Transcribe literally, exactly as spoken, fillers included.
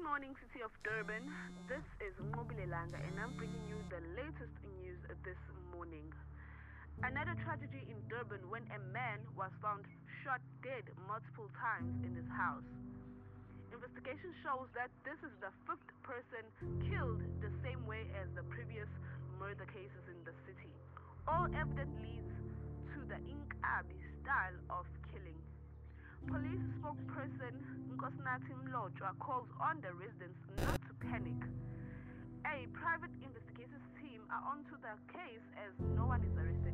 morning, city of Durban. This is Ngobile Langa, and I'm bringing you the latest news this morning. Another tragedy in Durban when a man was found shot dead multiple times in his house. Investigation shows that this is the fifth person killed the same way as the previous murder cases in the city. All evidence leads to the Inkabi style of killing. Police spokesperson Nkosinathi Mlotshwa calls on the residents not to panic. A private investigations team are onto the case as no one is arrested